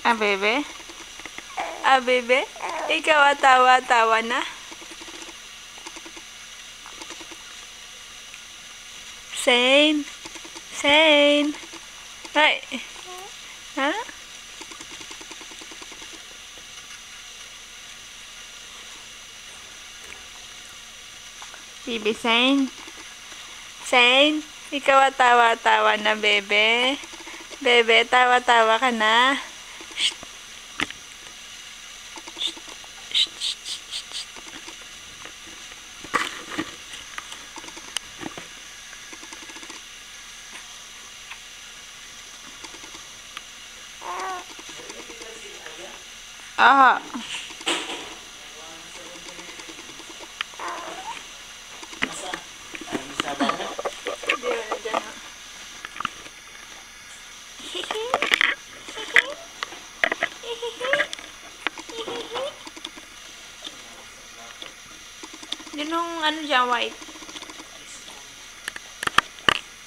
Ah, bebe? Ah, bebe? Ikaw tawa-tawa na? Shane? Shane? Ay! Ha? Bibi Shane? Shane? Ikaw tawa-tawa na, bebe? Bebe, tawa-tawa ka na? Shh. Shh. Shh. Shh. Shh. Aha. Yun yung ano dyan, white.